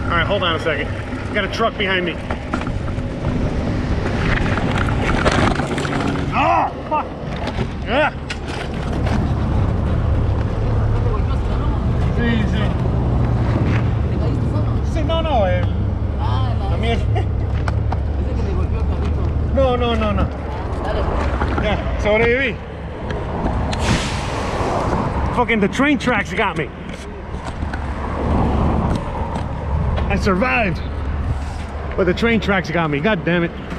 All right, hold on a second. Got a truck behind me. Oh, fuck. Yeah. Sí, sí. ¿Te caíste solo? Sí, no, no, también. Dice que te golpeó el carrito. No, no, no, no. Dale. Ya, sobreviví. Fucking the train tracks got me. I survived. But the train tracks got me. God damn it.